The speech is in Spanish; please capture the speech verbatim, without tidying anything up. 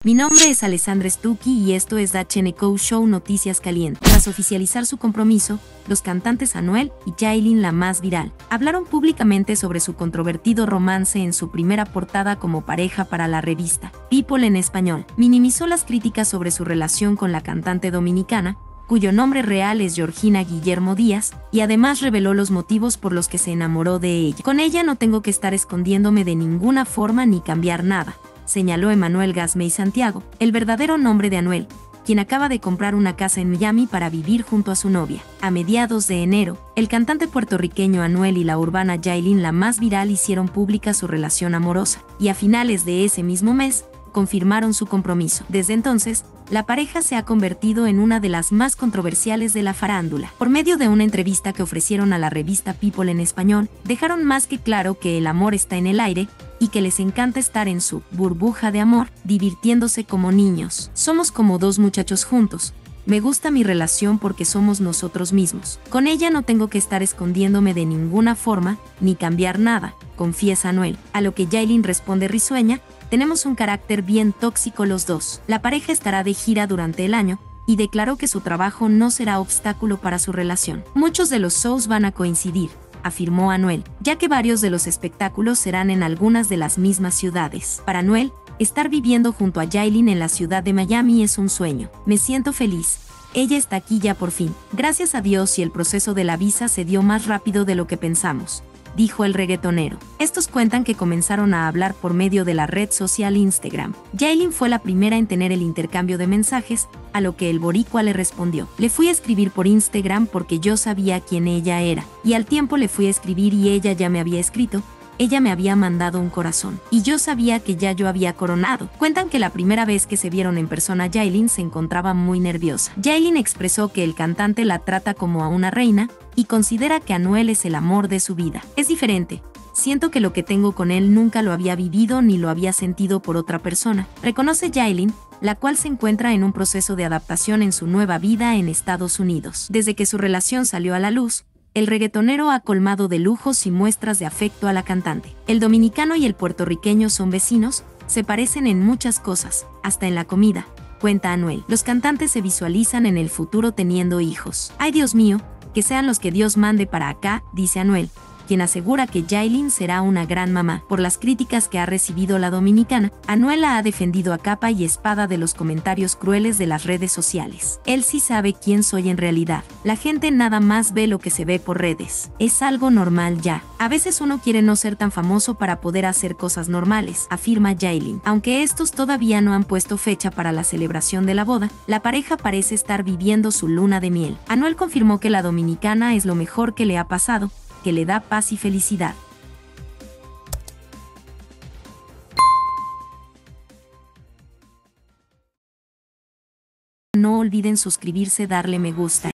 Mi nombre es Alessandra Stucchi y esto es H N K Show Noticias Calientes. Tras oficializar su compromiso, los cantantes Anuel y Yailin, la más viral, hablaron públicamente sobre su controvertido romance en su primera portada como pareja para la revista People en español. Minimizó las críticas sobre su relación con la cantante dominicana, cuyo nombre real es Georgina Guillermo Díaz, y además reveló los motivos por los que se enamoró de ella. Con ella no tengo que estar escondiéndome de ninguna forma ni cambiar nada, señaló Emanuel Gasmey Santiago, el verdadero nombre de Anuel, quien acaba de comprar una casa en Miami para vivir junto a su novia. A mediados de enero, el cantante puertorriqueño Anuel y la urbana Yailin, la más viral, hicieron pública su relación amorosa, y a finales de ese mismo mes, confirmaron su compromiso. Desde entonces, la pareja se ha convertido en una de las más controversiales de la farándula. Por medio de una entrevista que ofrecieron a la revista People en español, dejaron más que claro que el amor está en el aire y que les encanta estar en su burbuja de amor, divirtiéndose como niños. Somos como dos muchachos juntos. Me gusta mi relación porque somos nosotros mismos. Con ella no tengo que estar escondiéndome de ninguna forma, ni cambiar nada, confiesa Anuel. A lo que Yailin responde risueña: tenemos un carácter bien tóxico los dos. La pareja estará de gira durante el año y declaró que su trabajo no será obstáculo para su relación. Muchos de los shows van a coincidir, afirmó Anuel, ya que varios de los espectáculos serán en algunas de las mismas ciudades. Para Anuel, estar viviendo junto a Yailin en la ciudad de Miami es un sueño. Me siento feliz. Ella está aquí ya por fin. Gracias a Dios, y el proceso de la visa se dio más rápido de lo que pensamos, dijo el reggaetonero. Estos cuentan que comenzaron a hablar por medio de la red social Instagram. Yailin fue la primera en tener el intercambio de mensajes, a lo que el boricua le respondió: le fui a escribir por Instagram porque yo sabía quién ella era, y al tiempo le fui a escribir y ella ya me había escrito. Ella me había mandado un corazón, y yo sabía que ya yo había coronado. Cuentan que la primera vez que se vieron en persona, Yailin se encontraba muy nerviosa. Yailin expresó que el cantante la trata como a una reina y considera que Anuel es el amor de su vida. Es diferente. Siento que lo que tengo con él nunca lo había vivido ni lo había sentido por otra persona, reconoce Yailin, la cual se encuentra en un proceso de adaptación en su nueva vida en Estados Unidos. Desde que su relación salió a la luz, el reggaetonero ha colmado de lujos y muestras de afecto a la cantante. El dominicano y el puertorriqueño son vecinos, se parecen en muchas cosas, hasta en la comida, cuenta Anuel. Los cantantes se visualizan en el futuro teniendo hijos. Ay, Dios mío, que sean los que Dios mande para acá, dice Anuel, quien asegura que Yailin será una gran mamá. Por las críticas que ha recibido la dominicana, Anuel la ha defendido a capa y espada de los comentarios crueles de las redes sociales. Él sí sabe quién soy en realidad. La gente nada más ve lo que se ve por redes. Es algo normal ya. A veces uno quiere no ser tan famoso para poder hacer cosas normales, afirma Yailin. Aunque estos todavía no han puesto fecha para la celebración de la boda, la pareja parece estar viviendo su luna de miel. Anuel confirmó que la dominicana es lo mejor que le ha pasado, que le da paz y felicidad. No olviden suscribirse, darle me gusta